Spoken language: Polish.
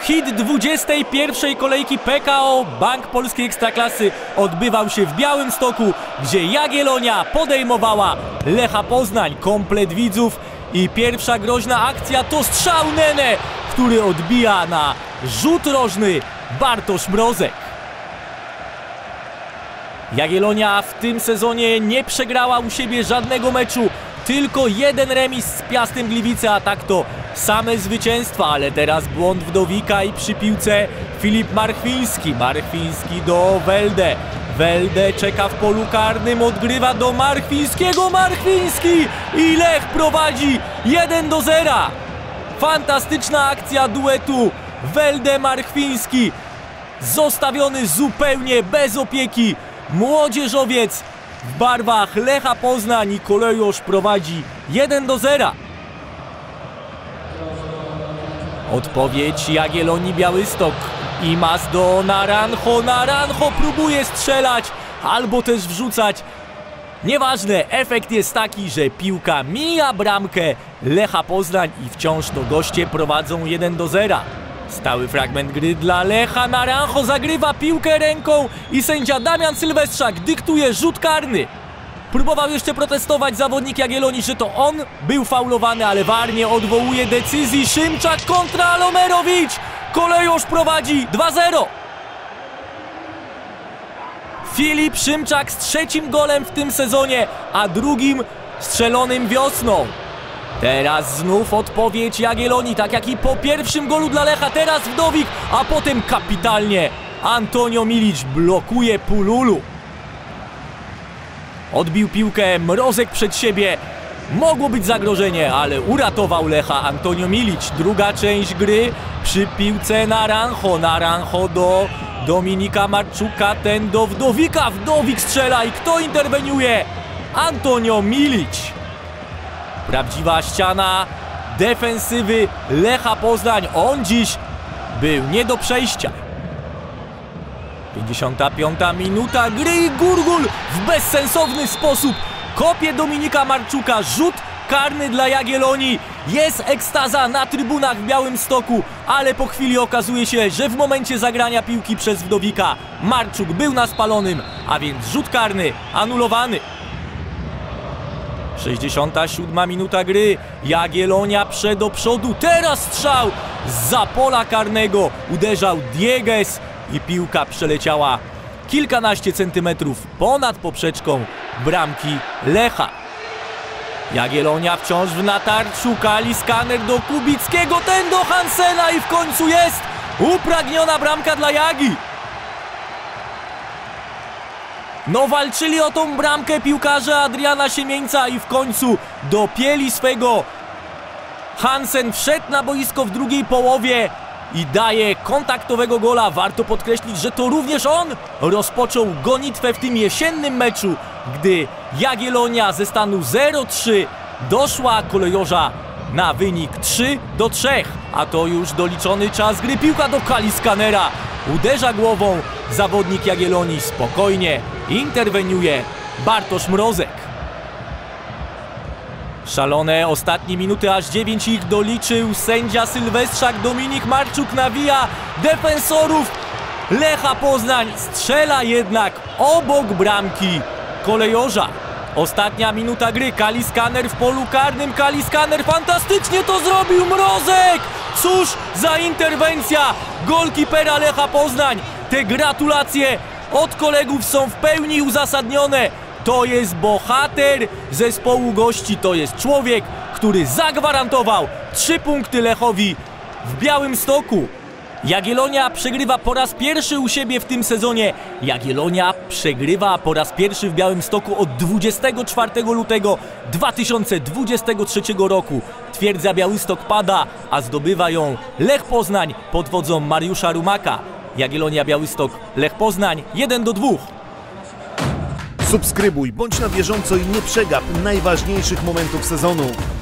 Hit 21. kolejki PKO Bank Polskiej Ekstraklasy odbywał się w Białymstoku, gdzie Jagiellonia podejmowała Lecha Poznań. Komplet widzów i pierwsza groźna akcja to strzał Nene, który odbija na rzut rożny Bartosz Mrozek. Jagiellonia w tym sezonie nie przegrała u siebie żadnego meczu, tylko jeden remis z Piastem Gliwice, a tak to same zwycięstwa, ale teraz błąd Wdowika i przy piłce Filip Marchwiński. Marchwiński do Welde. Welde czeka w polu karnym, odgrywa do Marchwińskiego. Marchwiński i Lech prowadzi 1-0. Fantastyczna akcja duetu Welde-Marchwiński. Zostawiony zupełnie bez opieki młodzieżowiec w barwach Lecha Poznań i Kolejorz prowadzi 1-0. Odpowiedź Jagiellonii Białystok. Imaz do Naranjo. Naranjo próbuje strzelać albo też wrzucać. Nieważne, efekt jest taki, że piłka mija bramkę Lecha Poznań i wciąż to goście prowadzą 1-0. Stały fragment gry dla Lecha. Naranjo zagrywa piłkę ręką i sędzia Damian Sylwestrzak dyktuje rzut karny. Próbował jeszcze protestować zawodnik Jagiellonii, że to on był faulowany, ale VAR nie odwołuje decyzji. Szymczak kontra Lomerowicz. Kolejorz prowadzi 2-0. Filip Szymczak z trzecim golem w tym sezonie, a drugim strzelonym wiosną. Teraz znów odpowiedź Jagiellonii, tak jak i po pierwszym golu dla Lecha. Teraz Wdowik, a potem kapitalnie Antonio Milić blokuje Pululu. Odbił piłkę Mrozek przed siebie. Mogło być zagrożenie, ale uratował Lecha Antonio Milić. Druga część gry przy piłce Naranjo. Naranjo do Dominika Marczuka, ten do Wdowika. Wdowik strzela i kto interweniuje? Antonio Milić. Prawdziwa ściana defensywy Lecha Poznań. On dziś był nie do przejścia. 55. minuta gry i Gurgul w bezsensowny sposób kopie Dominika Marczuka. Rzut karny dla Jagiellonii. Jest ekstaza na trybunach w Białymstoku, ale po chwili okazuje się, że w momencie zagrania piłki przez Wdowika Marczuk był na spalonym, a więc rzut karny anulowany. 67. minuta gry. Jagiellonia do przodu. Teraz strzał zza pola karnego. Uderzał Diegues i piłka przeleciała kilkanaście centymetrów ponad poprzeczką bramki Lecha. Jagiellonia wciąż w natarciu. Kaliskaner do Kubickiego, ten do Hansena i w końcu jest upragniona bramka dla Jagi. No walczyli o tą bramkę piłkarze Adriana Siemieńca i w końcu dopięli swego. Hansen wszedł na boisko w drugiej połowie i daje kontaktowego gola. Warto podkreślić, że to również on rozpoczął gonitwę w tym jesiennym meczu, gdy Jagiellonia ze stanu 0-3 doszła Kolejorza na wynik 3-3, a to już doliczony czas gry. Piłka do Kaliskanera, uderza głową zawodnik Jagiellonii, spokojnie interweniuje Bartosz Mrozek. Szalone ostatnie minuty, aż 9 ich doliczył sędzia Sylwestrzak. Dominik Marczuk nawija defensorów Lecha Poznań, strzela jednak obok bramki Kolejorza. Ostatnia minuta gry. Kaliskaner w polu karnym. Kaliskaner fantastycznie to zrobił. Mrozek! Cóż za interwencja golkipera Lecha Poznań. Te gratulacje od kolegów są w pełni uzasadnione. To jest bohater zespołu gości. To jest człowiek, który zagwarantował 3 punkty Lechowi w Białymstoku. Jagiellonia przegrywa po raz pierwszy u siebie w tym sezonie. Jagiellonia przegrywa po raz pierwszy w Białymstoku od 24 lutego 2023 roku. Twierdza Białystok pada, a zdobywa ją Lech Poznań pod wodzą Mariusza Rumaka. Jagiellonia Białystok, Lech Poznań 1-2. Subskrybuj, bądź na bieżąco i nie przegap najważniejszych momentów sezonu.